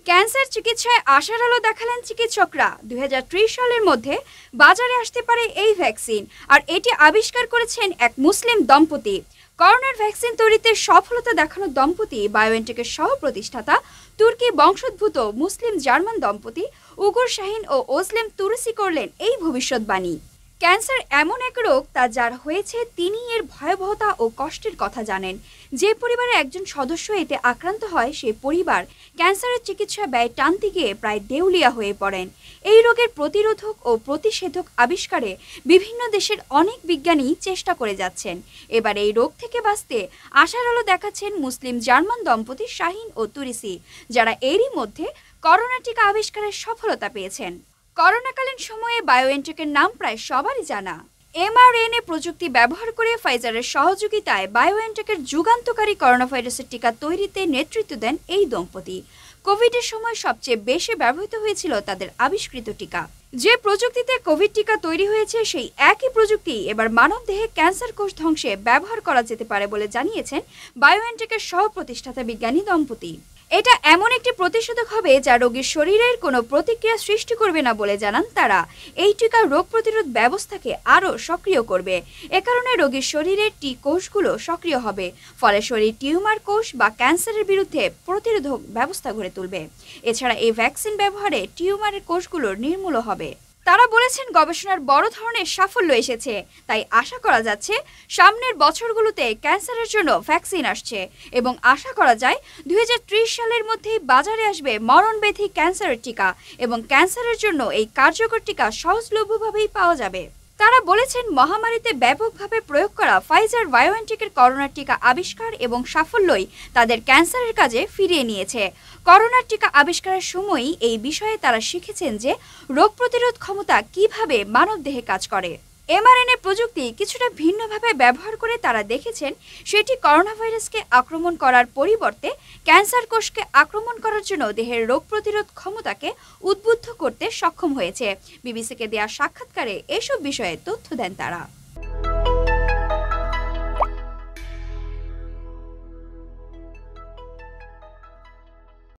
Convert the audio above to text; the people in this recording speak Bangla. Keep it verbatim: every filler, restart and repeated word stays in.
ক্যান্সার চিকিৎসায় আশার আলো দেখালেন চিকিৎসকরা। দুই হাজার ত্রিশ সালের মধ্যে বাজারে আসতে পারে এই ভ্যাকসিন, আর এটি আবিষ্কার করেছেন এক মুসলিম দম্পতি। করোনার ভ্যাকসিন তৈরিতে সফলতা দেখানো দম্পতি বায়োএনটেকের সহ প্রতিষ্ঠাতা তুর্কি বংশোদ্ভূত মুসলিম জার্মান দম্পতি উগুর শাহিন ও ওসলেম তুরসি করলেন এই ভবিষ্যৎবাণী। ক্যান্সার এমন এক রোগ তা যার হয়েছে তিনি এর ভয়াবহতা ও কষ্টের কথা জানেন। যে পরিবারের একজন সদস্য এতে আক্রান্ত হয় সেই পরিবার ক্যান্সারের চিকিৎসা ব্যয় টানতে গিয়ে প্রায় দেউলিয়া হয়ে পড়েন। এই রোগের প্রতিরোধক ও প্রতিষেধক আবিষ্কারে বিভিন্ন দেশের অনেক বিজ্ঞানী চেষ্টা করে যাচ্ছেন। এবার এই রোগ থেকে বাঁচতে আশার আলো দেখাচ্ছেন মুসলিম জার্মান দম্পতি শাহিন ও তুরিসি, যারা এরই মধ্যে করোনা টিকা আবিষ্কারের সফলতা পেয়েছেন। করোনাকালীন সময়ে বায়োএনটেকের নাম প্রায় সবারই জানা। এমআরএনএ প্রযুক্তি ব্যবহার করে ফাইজারের সহযোগিতায় বায়োএনটেকের যুগান্তকারী করোনা ভাইরাসের টিকা তৈরিতে নেতৃত্ব দেন এই দম্পতি। কোভিডের সময় সবচেয়ে বেশি ব্যবহৃত হয়েছিল তাদের আবিষ্কৃত টিকা। যে প্রযুক্তিতে কোভিড টিকা তৈরি হয়েছে সেই একই প্রযুক্তি এবার মানবদেহে ক্যান্সার কোষ ধ্বংসে ব্যবহার করা যেতে পারে বলে জানিয়েছেন বায়োএনটেকের সহ প্রতিষ্ঠাতা বিজ্ঞানী দম্পতি। এটা এমন একটি প্রতিষেধক হবে যা রোগীর শরীরের কোনো প্রতিক্রিয়া সৃষ্টি করবে না বলে জানান তারা। এই টিকা রোগ প্রতিরোধ ব্যবস্থাকে আরও সক্রিয় করবে। এ কারণে রোগীর শরীরের টি কোষগুলো সক্রিয় হবে, ফলে শরীর টিউমার কোষ বা ক্যান্সারের বিরুদ্ধে প্রতিরোধক ব্যবস্থা গড়ে তুলবে। এছাড়া এই ভ্যাকসিন ব্যবহারে টিউমারের কোষগুলোর নির্মূল হবে। তারা বলেছেন গবেষণার বড় ধরনের সাফল্য এসেছে, তাই আশা করা যাচ্ছে সামনের বছরগুলোতে ক্যান্সারের জন্য ভ্যাকসিন আসছে এবং আশা করা যায় দুই হাজার ত্রিশ সালের মধ্যেই বাজারে আসবে মরণব্যাধি ক্যান্সারের টিকা এবং ক্যান্সারের জন্য এই কার্যকর টিকা সহজলভ্যভাবেই পাওয়া যাবে। তারা বলেছেন মহামারীতে ব্যাপকভাবে প্রয়োগ করা ফাইজার বায়োএনটেকের করোনার টিকা আবিষ্কার এবং সাফল্যই তাদের ক্যান্সারের কাজে ফিরিয়ে নিয়েছে। করোনার টিকা আবিষ্কারের সময়ই এই বিষয়ে তারা শিখেছেন যে রোগ প্রতিরোধ ক্ষমতা কিভাবে মানবদেহে কাজ করে। এমআরএনএ প্রযুক্তি কিছুটা ভিন্নভাবে ব্যবহার করে তারা দেখেছেন সেটি করোনা ভাইরাসকে আক্রমণ করার পরিবর্তে ক্যান্সার কোষকে আক্রমণ করার জন্য দেহের রোগ প্রতিরোধ ক্ষমতাকে উদ্বুদ্ধ করতে সক্ষম হয়েছে। বিবিসিকে দেয়া সাক্ষাৎকারে এসব বিষয়ে তথ্য দেন তারা।